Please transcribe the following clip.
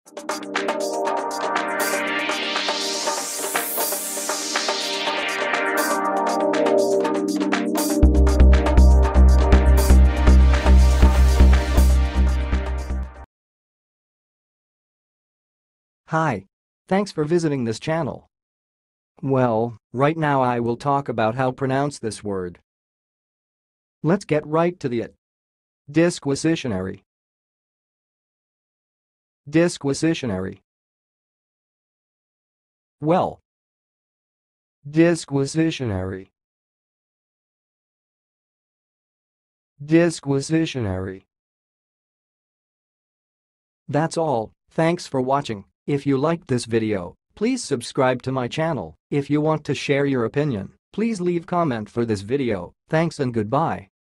Hi. Thanks for visiting this channel. Well, right now I will talk about how to pronounce this word. Let's get right to it. Disquisitionary. Disquisitionary. Well. Disquisitionary. Disquisitionary. That's all. Thanks for watching. If you liked this video, please subscribe to my channel. If you want to share your opinion, please leave comment for this video. Thanks and goodbye.